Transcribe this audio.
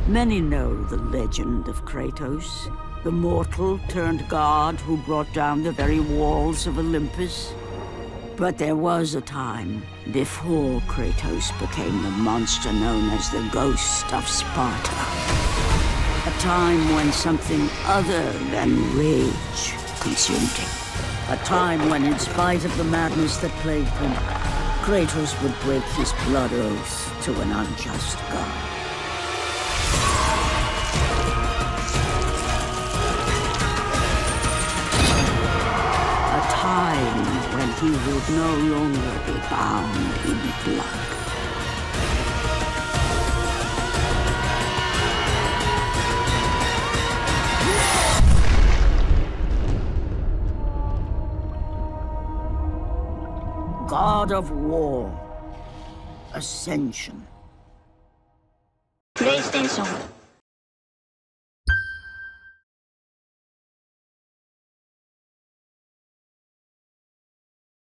Many know the legend of Kratos, the mortal turned god who brought down the very walls of Olympus. But there was a time before Kratos became the monster known as the Ghost of Sparta. A time when something other than rage consumed him. A time when, in spite of the madness that plagued him, Kratos would break his blood oath to an unjust god. A time when he would no longer be bound in blood. God of War, Ascension. PlayStation